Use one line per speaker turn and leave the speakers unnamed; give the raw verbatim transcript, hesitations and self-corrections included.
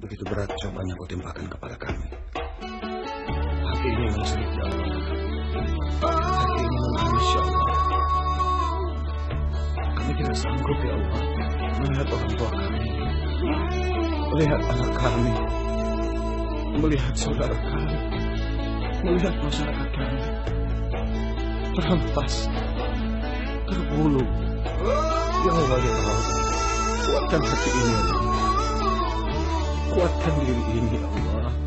begitu berat cobaan yang kau timpakan kepada kami. Hati ini memang sulit, ya Allah. Hati ini menangis, ya Allah. Kami tidak sanggup, ya Allah, melihat orang tua kami, melihat anak kami, melihat saudara kami, melihat masyarakat kami terampas, terbunuh. Ya Allah, ya Allah, kuatkan hati ini, ya Allah. Kuatkan diri ini, ya Allah.